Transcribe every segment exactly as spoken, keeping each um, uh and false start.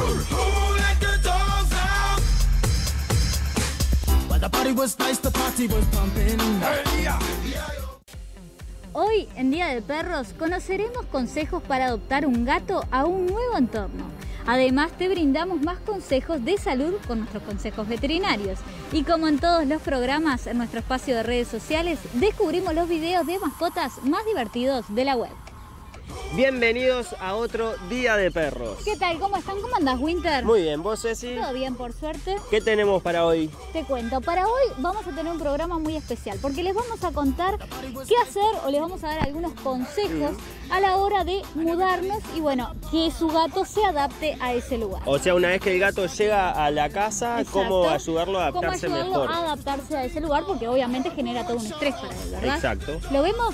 Hoy, en Día de Perros, conoceremos consejos para adoptar un gato a un nuevo entorno. Además, te brindamos más consejos de salud con nuestros consejos veterinarios. Y como en todos los programas, en nuestro espacio de redes sociales, descubrimos los videos de mascotas más divertidos de la web. Bienvenidos a otro Día de Perros. ¿Qué tal? ¿Cómo están? ¿Cómo andás, Winter? Muy bien, ¿vos, Ceci? Todo bien, por suerte. ¿Qué tenemos para hoy? Te cuento, para hoy vamos a tener un programa muy especial porque les vamos a contar qué hacer o les vamos a dar algunos consejos a la hora de mudarnos y bueno, que su gato se adapte a ese lugar. O sea, una vez que el gato llega a la casa, Exacto. ¿Cómo ayudarlo a ¿Cómo adaptarse ayudarlo mejor? a adaptarse a ese lugar? Porque obviamente genera todo un estrés para él, ¿verdad? Exacto. ¿Lo vemos?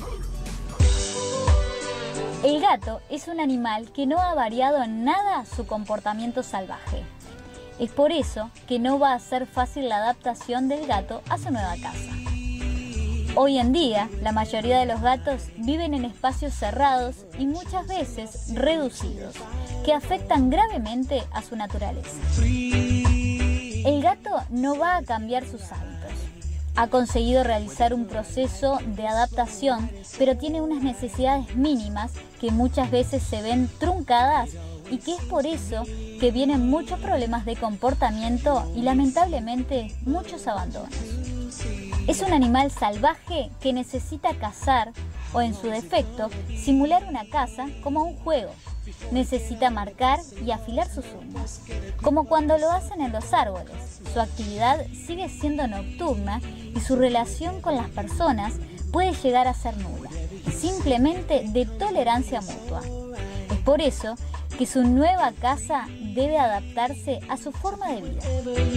El gato es un animal que no ha variado en nada su comportamiento salvaje. Es por eso que no va a ser fácil la adaptación del gato a su nueva casa. Hoy en día, la mayoría de los gatos viven en espacios cerrados y muchas veces reducidos, que afectan gravemente a su naturaleza. El gato no va a cambiar sus hábitos. Ha conseguido realizar un proceso de adaptación, pero tiene unas necesidades mínimas que muchas veces se ven truncadas y que es por eso que vienen muchos problemas de comportamiento y lamentablemente muchos abandonos. Es un animal salvaje que necesita cazar o, en su defecto, simular una caza como un juego. Necesita marcar y afilar sus uñas, como cuando lo hacen en los árboles. Su actividad sigue siendo nocturna y su relación con las personas puede llegar a ser nula, simplemente de tolerancia mutua. Es por eso que su nueva casa debe adaptarse a su forma de vida.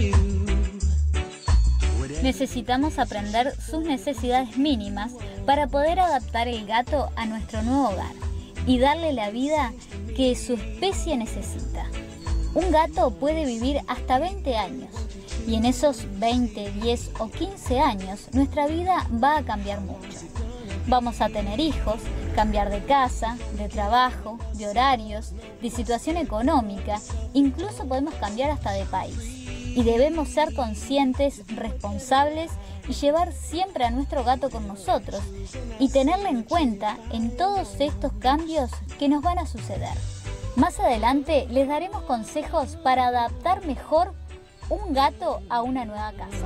Necesitamos aprender sus necesidades mínimas para poder adaptar el gato a nuestro nuevo hogar y darle la vida que su especie necesita. Un gato puede vivir hasta veinte años y en esos veinte, diez o quince años nuestra vida va a cambiar mucho. Vamos a tener hijos, cambiar de casa, de trabajo, de horarios, de situación económica, incluso podemos cambiar hasta de país. Y debemos ser conscientes, responsables y llevar siempre a nuestro gato con nosotros y tenerlo en cuenta en todos estos cambios que nos van a suceder. Más adelante les daremos consejos para adaptar mejor un gato a una nueva casa.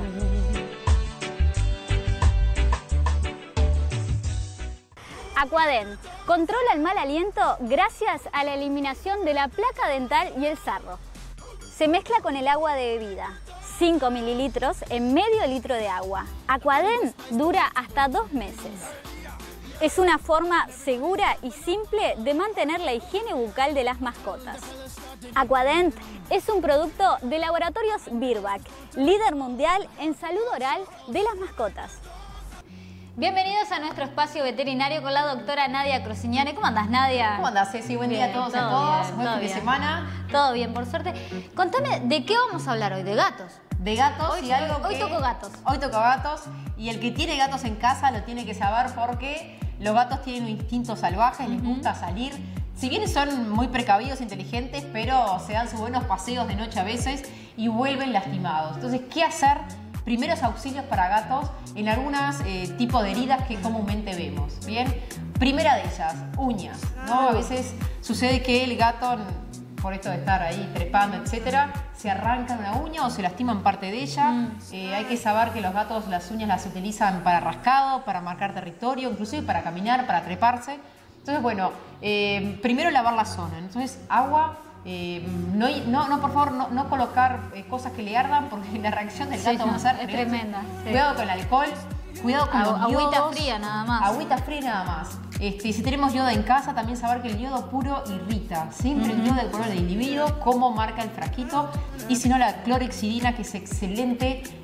Aquadent controla el mal aliento gracias a la eliminación de la placa dental y el sarro. Se mezcla con el agua de bebida, cinco mililitros en medio litro de agua. Aquadent dura hasta dos meses. Es una forma segura y simple de mantener la higiene bucal de las mascotas. Aquadent es un producto de Laboratorios Virbac, líder mundial en salud oral de las mascotas. Bienvenidos a nuestro espacio veterinario con la doctora Nadia Crocignani. ¿Cómo andás, Nadia? ¿Cómo andás, Ceci? Buen Bien, día a todos y a todo todas. bien, Buen todo fin de bien. semana. Todo bien, por suerte. Contame, ¿de qué vamos a hablar hoy? ¿De gatos? De gatos Hoy- y algo hoy que... toco gatos. Hoy toco gatos. Y el que tiene gatos en casa lo tiene que saber porque los gatos tienen un instinto salvaje, les gusta salir. Si bien son muy precavidos, inteligentes, pero se dan sus buenos paseos de noche a veces y vuelven lastimados. Entonces, ¿qué hacer? Primeros auxilios para gatos en algunos eh, tipos de heridas que comúnmente vemos. Bien, primera de ellas, uñas, ¿no? A veces sucede que el gato, por esto de estar ahí trepando, etcétera, se arrancan una uña o se lastiman parte de ella. Mm. Eh, hay que saber que los gatos las uñas las utilizan para rascado, para marcar territorio, inclusive para caminar, para treparse. Entonces, bueno, eh, primero lavar la zona. Entonces, agua. Eh, no, no, no, por favor, no, no colocar eh, cosas que le ardan porque la reacción del gato Sí, va a ser es tremenda. Sí. Cuidado con el alcohol, cuidado con Agu- los agüita yodos. fría nada más. Agüita fría nada más. Este, si tenemos yodo en casa, también saber que el yodo puro irrita. Siempre Uh-huh. el yodo del color del individuo, cómo marca el frasquito. Y si no, la clorhexidina, que es excelente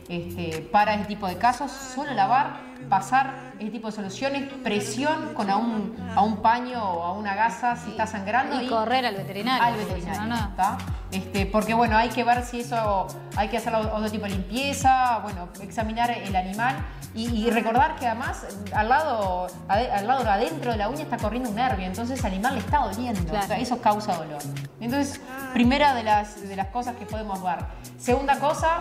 este, para este tipo de casos. Solo lavar, pasar este tipo de soluciones, presión con a un, a un paño o a una gasa si está sangrando. Y, y correr al veterinario. Al veterinario, no, no. ¿está? Este, porque bueno, hay que ver si eso, hay que hacer otro tipo de limpieza, bueno, examinar el animal y, y recordar que además al lado, ade, al lado adentro de la uña está corriendo un nervio, entonces al animal le está doliendo, claro. O sea, eso causa dolor. Entonces, primera de las, de las cosas que podemos ver. Segunda cosa,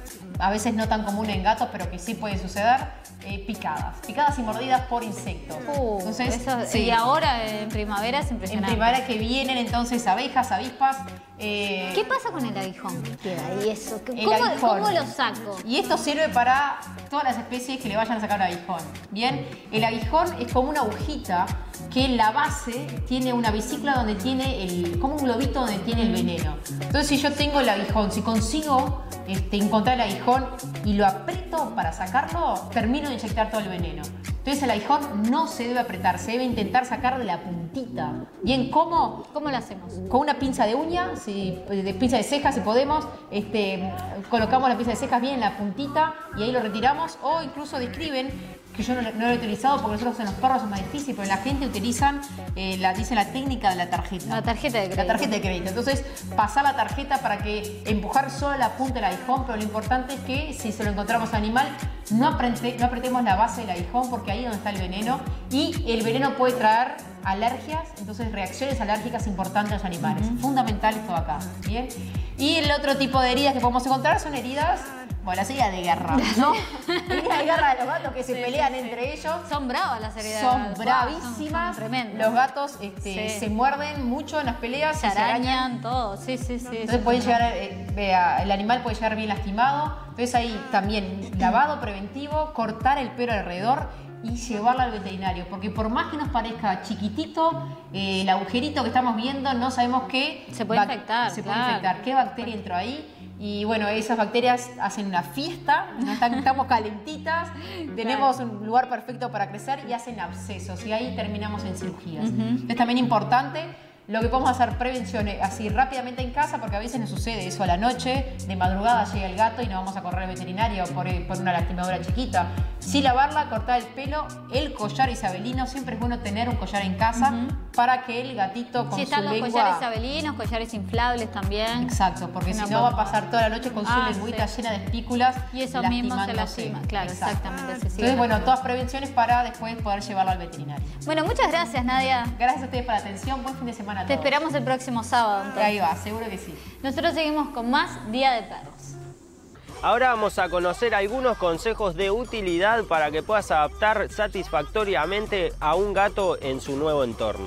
a veces no tan común en gatos, pero que sí puede suceder, eh, picadas. Picadas y mordidas por insectos. Uh, entonces, eso, sí. Y ahora en primavera es impresionante. En primavera que vienen entonces abejas, avispas. Eh, ¿Qué pasa con el aguijón que queda ahí? Eso? ¿Cómo, aguijón. ¿Cómo lo saco? Y esto sirve para todas las especies que le vayan a sacar un aguijón. Bien, el aguijón es como una agujita que en la base tiene una vesícula donde tiene el, como un globito donde tiene el veneno. Entonces, si yo tengo el aguijón, si consigo este, encontrar el aguijón y lo aprieto para sacarlo, termino de inyectar todo el veneno. Entonces, el aguijón no se debe apretar, se debe intentar sacar de la puntita. Bien, ¿cómo? ¿Cómo lo hacemos? Con una pinza de uña, si, de pinza de cejas, si podemos, este, colocamos la pinza de cejas bien en la puntita y ahí lo retiramos, o incluso describen, que yo no, no lo he utilizado porque nosotros en los perros es más difícil, pero la gente utilizan, eh, la, dice la técnica de la tarjeta. La tarjeta de crédito. La tarjeta de crédito. Entonces, pasar la tarjeta para que empujar solo la punta del aguijón, pero lo importante es que si se lo encontramos al animal, no, aprete, no apretemos la base del aguijón porque ahí es donde está el veneno y el veneno puede traer alergias, entonces reacciones alérgicas importantes a los animales. Uh-huh. Fundamental esto acá, ¿bien? Y el otro tipo de heridas que podemos encontrar son heridas, bueno, las heridas de guerra, ¿no? Heridas de guerra de los gatos que se sí, pelean sí, entre sí. ellos. Son bravas las heridas. Son bravísimas. Son, son tremendas. Los gatos este, sí. se muerden mucho en las peleas. Se arañan, se arañan todo, sí, sí, sí. Entonces pueden llegar, eh, vea, el animal puede llegar bien lastimado. Entonces ahí también lavado preventivo, cortar el pelo alrededor y llevarlo al veterinario, porque por más que nos parezca chiquitito, eh, el agujerito que estamos viendo no sabemos qué se puede infectar, se claro. puede infectar, qué bacteria entró ahí. Y bueno, esas bacterias hacen una fiesta, estamos calentitas, tenemos un lugar perfecto para crecer y hacen abscesos y ahí terminamos en cirugías. Uh-huh. Es también importante lo que podemos hacer prevención así rápidamente en casa, porque a veces nos sucede eso a la noche, de madrugada llega el gato y no vamos a correr al veterinario por, por una lastimadura chiquita. Sí lavarla, cortar el pelo, el collar isabelino, siempre es bueno tener un collar en casa uh-huh. para que el gatito con sí, su están lengua... los collares isabelinos, collares inflables también. Exacto, porque si no va a pasar toda la noche con su ah, lengüita sí. llena de espículas y eso mismo se lastima, claro, Exacto. exactamente. Se Entonces, bueno, todas prevenciones para después poder llevarlo al veterinario. Bueno, muchas gracias, Nadia. Gracias a ustedes por la atención, buen fin de semana a todos. Te esperamos el próximo sábado. Entonces. Ahí va, seguro que sí. Nosotros seguimos con más Día de Perros. Ahora vamos a conocer algunos consejos de utilidad para que puedas adaptar satisfactoriamente a un gato en su nuevo entorno.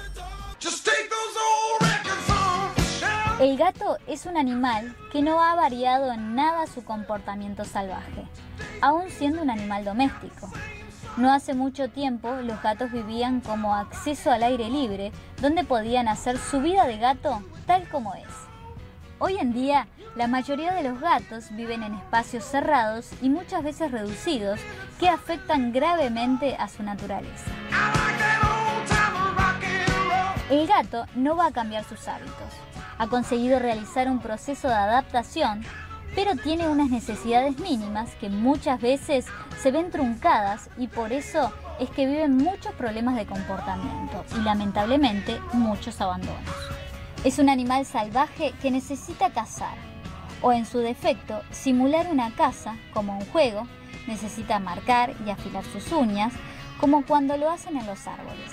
El gato es un animal que no ha variado en nada su comportamiento salvaje, aún siendo un animal doméstico. No hace mucho tiempo los gatos vivían como acceso al aire libre, donde podían hacer su vida de gato tal como es. Hoy en día, la mayoría de los gatos viven en espacios cerrados y muchas veces reducidos que afectan gravemente a su naturaleza. El gato no va a cambiar sus hábitos. Ha conseguido realizar un proceso de adaptación, pero tiene unas necesidades mínimas que muchas veces se ven truncadas y por eso es que viven muchos problemas de comportamiento y lamentablemente muchos abandonos. Es un animal salvaje que necesita cazar o en su defecto simular una caza como un juego, necesita marcar y afilar sus uñas como cuando lo hacen en los árboles.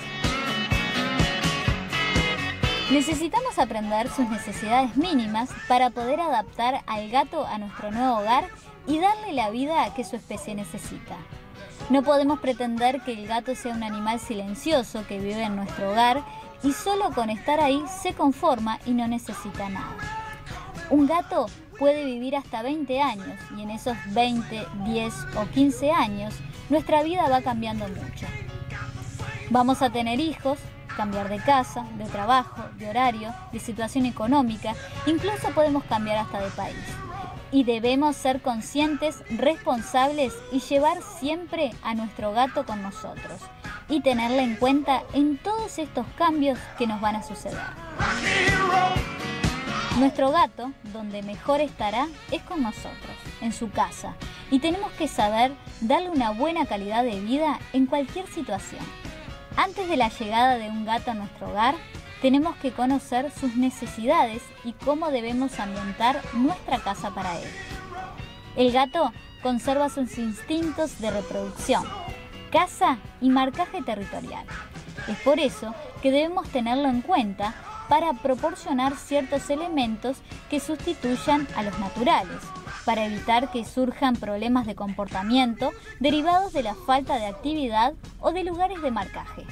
Necesitamos aprender sus necesidades mínimas para poder adaptar al gato a nuestro nuevo hogar y darle la vida que su especie necesita. No podemos pretender que el gato sea un animal silencioso que vive en nuestro hogar y solo con estar ahí se conforma y no necesita nada. Un gato puede vivir hasta veinte años y en esos veinte, diez o quince años nuestra vida va cambiando mucho. Vamos a tener hijos, cambiar de casa, de trabajo, de horario, de situación económica, incluso podemos cambiar hasta de país. Y debemos ser conscientes, responsables y llevar siempre a nuestro gato con nosotros y tenerla en cuenta en todos estos cambios que nos van a suceder. Nuestro gato, donde mejor estará, es con nosotros, en su casa, y tenemos que saber darle una buena calidad de vida en cualquier situación. Antes de la llegada de un gato a nuestro hogar, tenemos que conocer sus necesidades y cómo debemos ambientar nuestra casa para él. El gato conserva sus instintos de reproducción, caza y marcaje territorial. Es por eso que debemos tenerlo en cuenta para proporcionar ciertos elementos que sustituyan a los naturales, para evitar que surjan problemas de comportamiento derivados de la falta de actividad o de lugares de marcaje.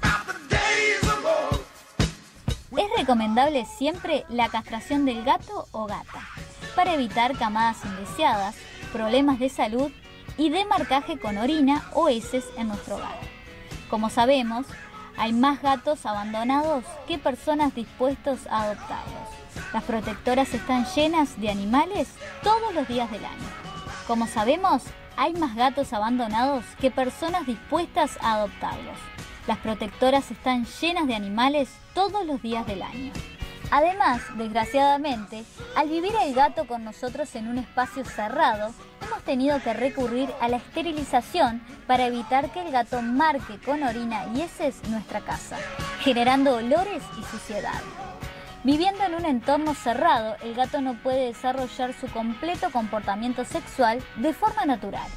Es recomendable siempre la castración del gato o gata, para evitar camadas indeseadas, problemas de salud y de marcaje con orina o heces en nuestro hogar. Como sabemos, hay más gatos abandonados que personas dispuestos a adoptarlos. Las protectoras están llenas de animales todos los días del año. Como sabemos, hay más gatos abandonados que personas dispuestas a adoptarlos. Las protectoras están llenas de animales todos los días del año. Además, desgraciadamente, al vivir el gato con nosotros en un espacio cerrado, hemos tenido que recurrir a la esterilización para evitar que el gato marque con orina y heces nuestra casa, generando olores y suciedad. Viviendo en un entorno cerrado, el gato no puede desarrollar su completo comportamiento sexual de forma natural.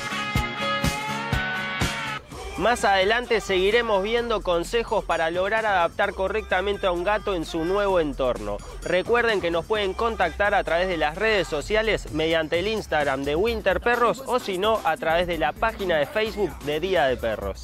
Más adelante seguiremos viendo consejos para lograr adaptar correctamente a un gato en su nuevo entorno. Recuerden que nos pueden contactar a través de las redes sociales mediante el Instagram de Winter Perros o si no a través de la página de Facebook de Día de Perros.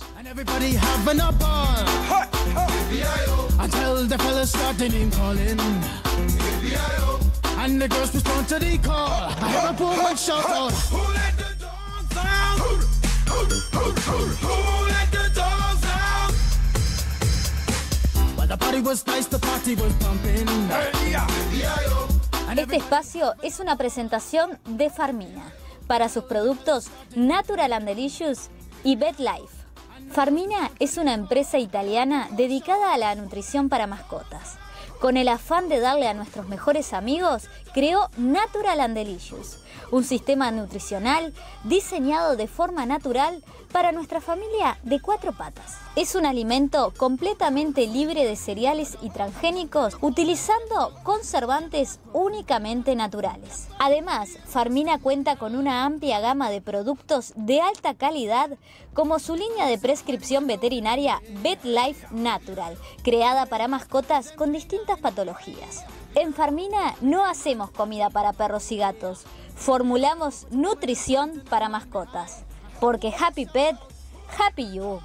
Este espacio es una presentación de Farmina para sus productos Natural and Delicious y Vet Life. Farmina es una empresa italiana dedicada a la nutrición para mascotas. Con el afán de darle a nuestros mejores amigos, creó Natural and Delicious, un sistema nutricional diseñado de forma natural para nuestra familia de cuatro patas. Es un alimento completamente libre de cereales y transgénicos, utilizando conservantes únicamente naturales. Además, Farmina cuenta con una amplia gama de productos de alta calidad, como su línea de prescripción veterinaria Vet Life Natural, creada para mascotas con distintas patologías. En Farmina no hacemos comida para perros y gatos, formulamos nutrición para mascotas, porque Happy Pet, Happy You.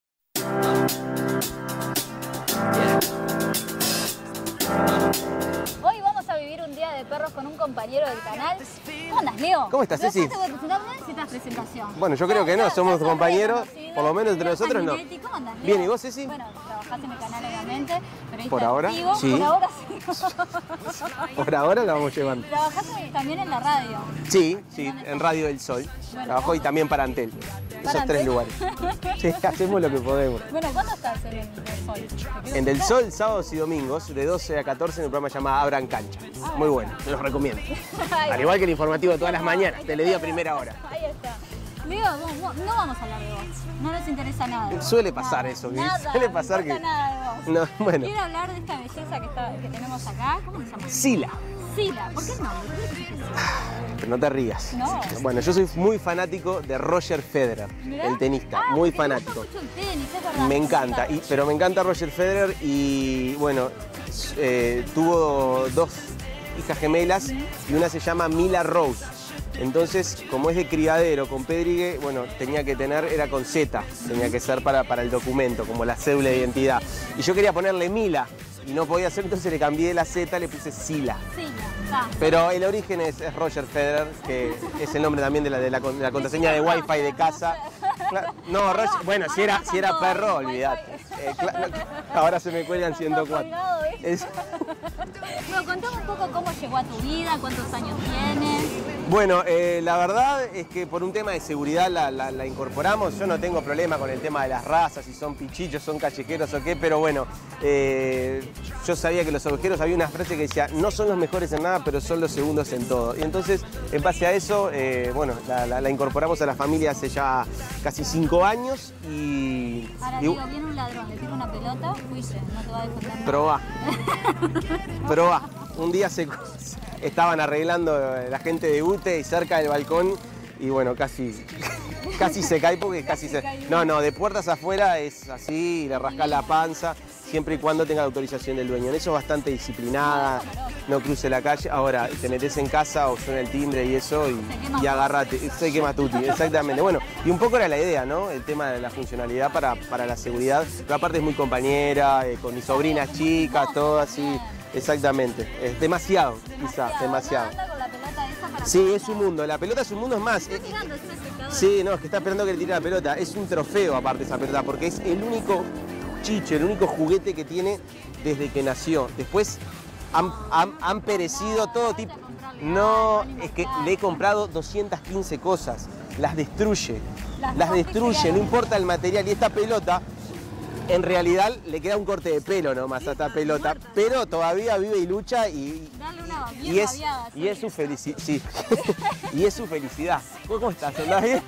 Hoy vamos a vivir un día de perros con un compañero del canal. ¿Cómo andas, Leo? ¿Cómo estás, Ceci? ¿No te voy a presentar? ¿No necesitas presentación? Bueno, yo creo que no, somos compañeros, por lo menos entre nosotros no. ¿Cómo andás, Leo? Bien, ¿y vos, Ceci? Bueno, trabajás en el canal, obviamente. ¿Por ahora? Activo. Sí. Por ahora sí. Por ahora la vamos llevando. ¿Trabajás también en la radio? Sí, sí, en Radio del Sol. Bueno, Trabajo y también para Antel. Esos ¿Para tres Antel? lugares. Sí, hacemos lo que podemos. Bueno, ¿cuándo estás en el Del Sol? En Del Sol, sábados y domingos, de doce a catorce, en un programa llamado Abran Cancha. Muy bueno, te los recomiendo. Al igual que el informativo de todas las mañanas, Telediario a primera hora. Ahí está. Leo, vos- vos- no vamos a hablar de vos. No nos interesa nada. de vos. Suele pasar Nada, eso, que nada, suele pasar no importa que- nada de vos. No, bueno. Quiero hablar de esta belleza que, está, que tenemos acá. ¿Cómo se llama? Sila, Sila. ¿Por qué el nombre? ¿Por qué le pusiste Sila? pero no te rías. No. Bueno, yo soy muy fanático de Roger Federer, Mirá. el tenista, Ah, muy porque te gusta fanático. mucho el tenis, es verdad. Me encanta, y, pero me encanta Roger Federer y bueno, eh, tuvo dos hijas gemelas y una se llama Mila Rose. Entonces, como es de criadero con Pedrigue, bueno, tenía que tener, era con Z, tenía que ser para, para el documento, como la cédula de identidad. Y yo quería ponerle Mila y no podía hacer, entonces le cambié la Z, le puse Sila. Sila. Ah. Pero el origen es, es Roger Federer, que es el nombre también de la, de la, con- de la contraseña de Wi-Fi de casa. Cla- No, Roger, bueno, si era, si era perro, olvídate. Eh, cla- ahora se me cuelgan ciento cuatro. colgado, ¿eh? Es- Bueno, contame un poco cómo llegó a tu vida, cuántos años tienes. Bueno, eh, la verdad es que por un tema de seguridad la, la, la incorporamos. Yo no tengo problema con el tema de las razas, si son pichichos, son callejeros o qué, pero bueno, eh, yo sabía que los ovejeros, había una frase que decía, no son los mejores en nada, pero son los segundos en todo. Y entonces, en base a eso, eh, bueno, la, la, la incorporamos a la familia hace ya casi cinco años y... Ahora y, digo, viene un ladrón, le tira una pelota, fuiste, no te va a defender nada. Probá, probá. Un día se... Estaban arreglando la gente de U T E y cerca del balcón y bueno, casi, casi se cae porque casi se... No, no, de puertas afuera es así, le rascas la panza, siempre y cuando tenga la autorización del dueño. En eso es bastante disciplinada, no cruce la calle. Ahora, te metes en casa o suena el timbre y eso y, y agárrate, se quema tuti, exactamente. Bueno, y un poco era la idea, ¿no? El tema de la funcionalidad para, para la seguridad, pero aparte es muy compañera, eh, con mis sobrinas chicas, todo así. Exactamente, es demasiado, quizá, demasiado. Sí, es un mundo, la pelota es un mundo, es más. Eh, sí, no, es que está esperando que le tire la pelota. Es un trofeo aparte esa pelota, porque es el único chiche, el único juguete que tiene desde que nació. Después han, han, han perecido todo tipo. No, es que le he comprado doscientas quince cosas, las destruye, las destruye, no importa el material. Y esta pelota, en realidad le queda un corte de pelo nomás a esta pelota, pero todavía vive y lucha y, y, es, y es su felicidad. Sí. Y es su felicidad. ¿Cómo estás? ¿Andás bien?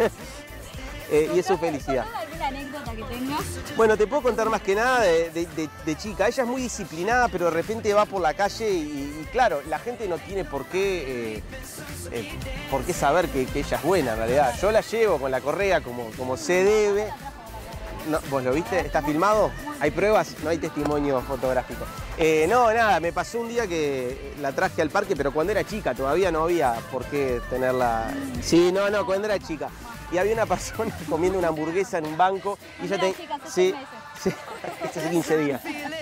eh, y es su felicidad. ¿Alguna anécdota que tengas? Bueno, te puedo contar más que nada de, de, de, de chica. Ella es muy disciplinada, pero de repente va por la calle y, y claro, la gente no tiene por qué, eh, eh, por qué saber que, que ella es buena en realidad. Yo la llevo con la correa como, como se debe. No, ¿vos lo viste? ¿Está filmado? ¿Hay pruebas? No hay testimonio fotográfico. Eh, no, nada, me pasó un día que la traje al parque, pero cuando era chica, todavía no había por qué tenerla... Sí, no, no, cuando era chica. Y había una persona comiendo una hamburguesa en un banco y ella te... Sí, sí, hace quince días.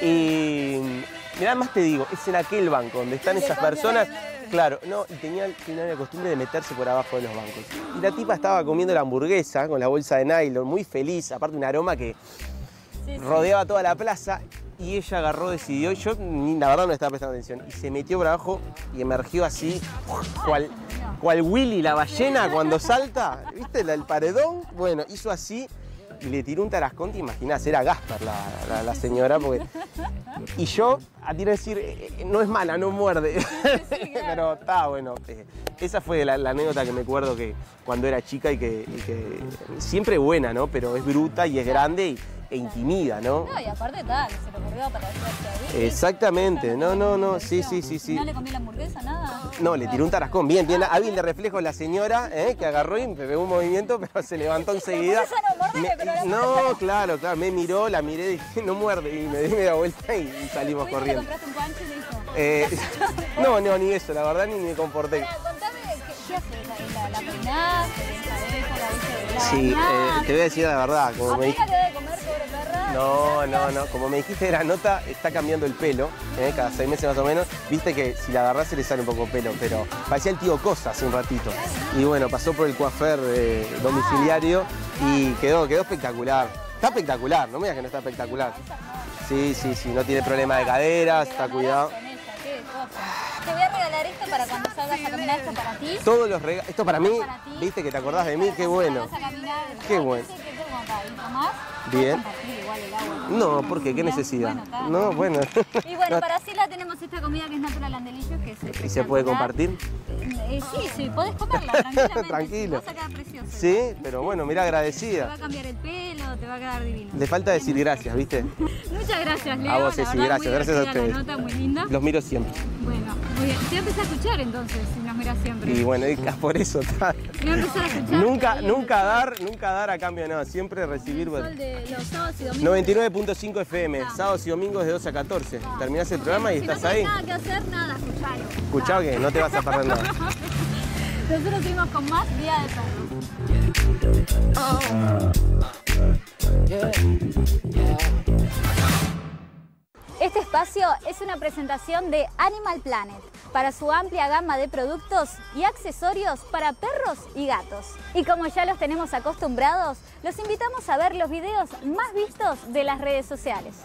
Y mirá, más te digo, es en aquel banco donde están esas personas... Claro, no, y tenía, tenía la costumbre de meterse por abajo de los bancos. Y la tipa estaba comiendo la hamburguesa con la bolsa de nylon, muy feliz, aparte un aroma que sí, sí. rodeaba toda la plaza. Y ella agarró, decidió, y yo la verdad no estaba prestando atención, y se metió por abajo y emergió así, cual, cual Willy la ballena cuando salta, ¿viste? El paredón, bueno, hizo así y le tiró un tarascón, te imaginás, era Gaspar la, la, la señora, porque... Y yo, a ti decir, eh, no es mala, no muerde, sí, sí, claro. Pero está bueno. Eh, esa fue la, la anécdota que me acuerdo que cuando era chica y que, y que siempre buena, ¿no? Pero es bruta y es grande y, e intimida, ¿no? No, y aparte tal, se le ocurrió para hacerse ahí. Exactamente, no, no, no, sí, sí, sí, sí. ¿No le comió la hamburguesa, nada? No, le tiró un tarascón, bien, bien, hábil de reflejo la señora, ¿eh? Que agarró y me pegó un movimiento, pero se levantó enseguida. Me, no, claro, claro, me miró, la miré y dije, no muerde, y me di media vuelta y, y salimos corriendo. ¿Le compraste un pancho y listo? Eh, no, no, ni eso, la verdad, ni me comporté. Pero contame, ¿qué, qué haces? ¿La, la peinás? ¿La Sí, eh, te voy a decir la verdad, como me dijiste... debe comer, pobre perra? No, no, no, como me dijiste de la nota, está cambiando el pelo, ¿eh? Cada seis meses más o menos. Viste que si la agarrás se le sale un poco pelo, pero parecía el tío Cosa hace un ratito. Y bueno, pasó por el coafer eh, domiciliario y quedó, quedó espectacular. Está espectacular, no me digas que no está espectacular. Sí, sí, sí, no tiene problema de caderas, está cuidado. Te voy a regalar esto para cuando salgas a caminar, esto para ti. Todos los regalos, esto para mí, para ti, viste que te acordás de mí, qué bueno. Caminar, qué bueno. Bien. No, ¿por qué? ¿Qué bueno, necesidad? Bueno, no, bueno. Y bueno, no. Para Sila tenemos esta comida que es natural andelillo, que es... ¿Y se puede compartir? Eh, sí, sí, podés comerla tranquilamente. Tranquilo. Vas a quedar precioso. Sí, pero bueno, mira, agradecida. Te va a cambiar el pelo, te va a quedar divino. Le falta decir gracias, ¿viste? Muchas gracias, Leo. A vos, sí, gracias, gracias a ustedes. La nota, muy linda. Los miro siempre. Bueno, muy bien. Te voy a empezar a escuchar entonces, si nos miras siempre. Y bueno, por eso está. Te voy a empezar a escuchar. Nunca, nunca dar, nunca dar a cambio de nada, siempre recibir. El sol de los sábados y domingos. noventa y nueve punto cinco F M, ah. Sábados y domingos de doce a catorce. Ah. Terminás el programa y si estás no ahí. No nada que hacer, nada, escuchalo. Escuchá que no te vas a perder nada. Nosotros seguimos con más Día de Perros. Oh. Yeah. Yeah. Este espacio es una presentación de Animal Planet para su amplia gama de productos y accesorios para perros y gatos. Y como ya los tenemos acostumbrados, los invitamos a ver los videos más vistos de las redes sociales.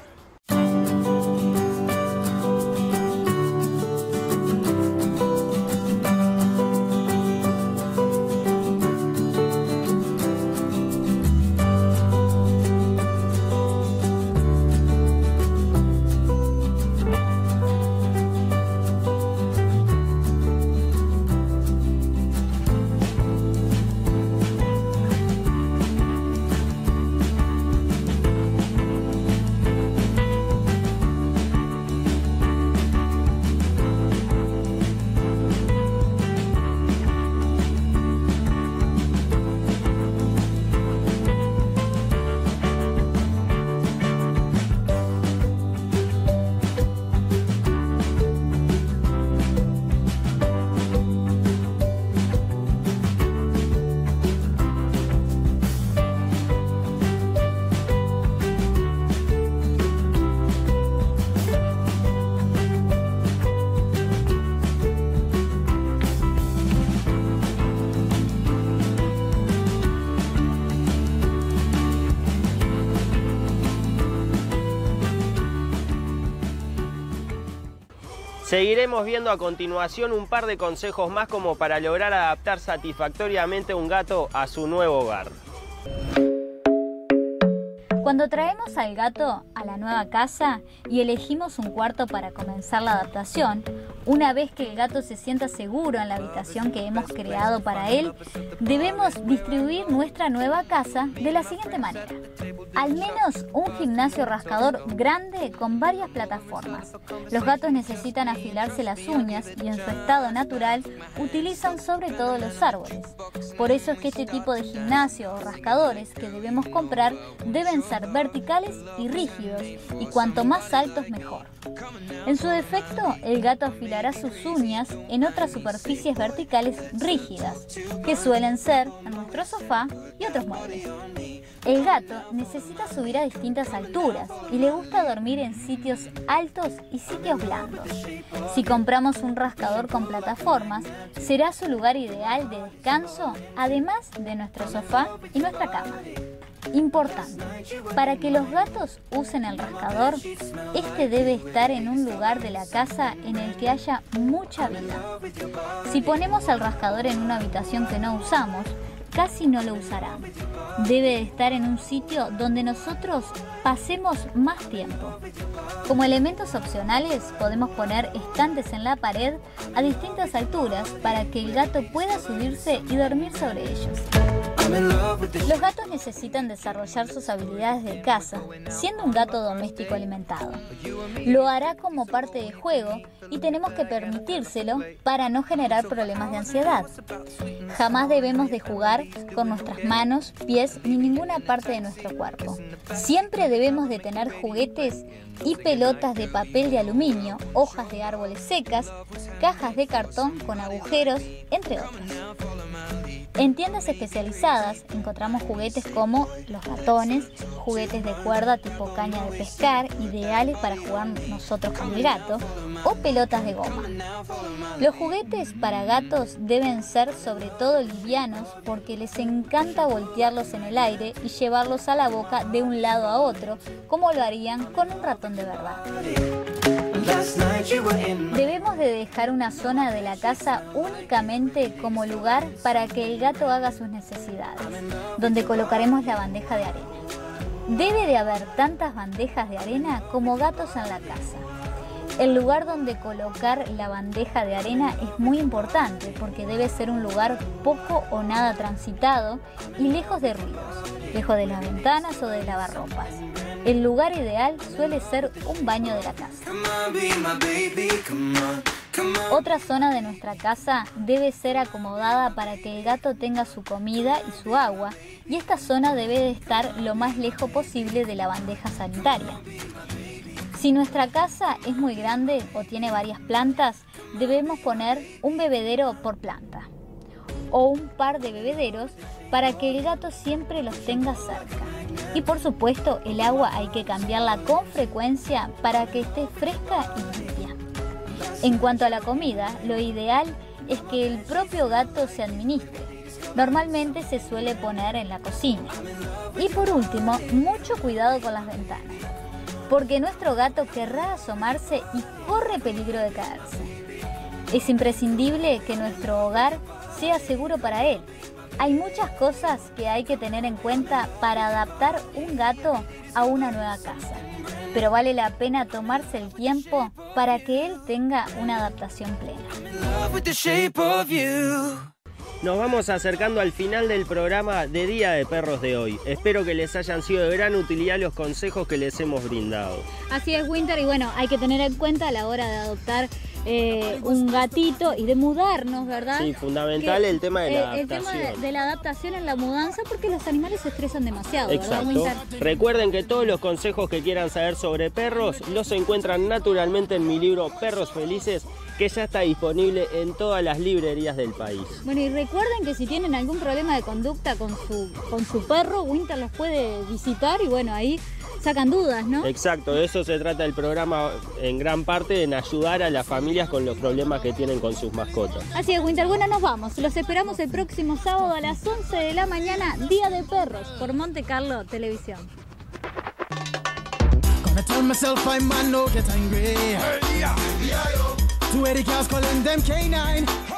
Seguiremos viendo a continuación un par de consejos más como para lograr adaptar satisfactoriamente un gato a su nuevo hogar. Cuando traemos al gato a la nueva casa y elegimos un cuarto para comenzar la adaptación, una vez que el gato se sienta seguro en la habitación que hemos creado para él, debemos distribuir nuestra nueva casa de la siguiente manera. Al menos un gimnasio rascador grande con varias plataformas. Los gatos necesitan afilarse las uñas y en su estado natural utilizan sobre todo los árboles. Por eso es que este tipo de gimnasio o rascadores que debemos comprar deben ser verticales y rígidos, y cuanto más altos mejor. En su defecto, el gato afilará sus uñas en otras superficies verticales rígidas, que suelen ser en nuestro sofá y otros muebles. El gato necesita subir a distintas alturas y le gusta dormir en sitios altos y sitios blandos. Si compramos un rascador con plataformas, será su lugar ideal de descanso, además de nuestro sofá y nuestra cama. Importante, para que los gatos usen el rascador, este debe estar en un lugar de la casa en el que haya mucha vida. Si ponemos el rascador en una habitación que no usamos, casi no lo usarán. Debe de estar en un sitio donde nosotros pasemos más tiempo. Como elementos opcionales podemos poner estantes en la pared a distintas alturas para que el gato pueda subirse y dormir sobre ellos. Los gatos necesitan desarrollar sus habilidades de caza, siendo un gato doméstico alimentado. Lo hará como parte del juego y tenemos que permitírselo para no generar problemas de ansiedad. Jamás debemos de jugar con nuestras manos, pies ni ninguna parte de nuestro cuerpo. Siempre debemos de tener juguetes y pelotas de papel de aluminio, hojas de árboles secas, cajas de cartón con agujeros, entre otros. En tiendas especializadas encontramos juguetes como los ratones, juguetes de cuerda tipo caña de pescar, ideales para jugar nosotros con el gato, o pelotas de goma. Los juguetes para gatos deben ser sobre todo livianos porque les encanta voltearlos en el aire y llevarlos a la boca de un lado a otro, como lo harían con un ratón de verdad. Debemos de dejar una zona de la casa únicamente como lugar para que el gato haga sus necesidades, donde colocaremos la bandeja de arena. Debe de haber tantas bandejas de arena como gatos en la casa. El lugar donde colocar la bandeja de arena es muy importante porque debe ser un lugar poco o nada transitado y lejos de ruidos, lejos de las ventanas o de lavarropas. El lugar ideal suele ser un baño de la casa. Otra zona de nuestra casa debe ser acomodada para que el gato tenga su comida y su agua, y esta zona debe de estar lo más lejos posible de la bandeja sanitaria. Si nuestra casa es muy grande o tiene varias plantas, debemos poner un bebedero por planta o un par de bebederos para que el gato siempre los tenga cerca. Y por supuesto, el agua hay que cambiarla con frecuencia para que esté fresca y limpia. En cuanto a la comida, lo ideal es que el propio gato se administre. Normalmente se suele poner en la cocina. Y por último, mucho cuidado con las ventanas, porque nuestro gato querrá asomarse y corre peligro de caerse. Es imprescindible que nuestro hogar sea seguro para él. Hay muchas cosas que hay que tener en cuenta para adaptar un gato a una nueva casa, pero vale la pena tomarse el tiempo para que él tenga una adaptación plena. Nos vamos acercando al final del programa de Día de Perros de hoy. Espero que les hayan sido de gran utilidad los consejos que les hemos brindado. Así es, Winter, y bueno, hay que tener en cuenta a la hora de adoptar eh, un gatito y de mudarnos, ¿verdad? Sí, fundamental que, el tema de la eh, adaptación. El tema de, de la adaptación en la mudanza, porque los animales se estresan demasiado, Exacto. ¿verdad, Winter? Recuerden que todos los consejos que quieran saber sobre perros los encuentran naturalmente en mi libro Perros Felices, que ya está disponible en todas las librerías del país. Bueno, y recuerden que si tienen algún problema de conducta con su, con su perro, Winter los puede visitar y bueno, ahí sacan dudas, ¿no? Exacto, de eso se trata el programa en gran parte, en ayudar a las familias con los problemas que tienen con sus mascotas. Así es, Winter. Bueno, nos vamos. Los esperamos el próximo sábado a las once de la mañana, Día de Perros, por Monte Carlo Televisión. Gonna tell myself I might not get angry. Hey, yeah, yeah, Two eighty cows calling them K nine.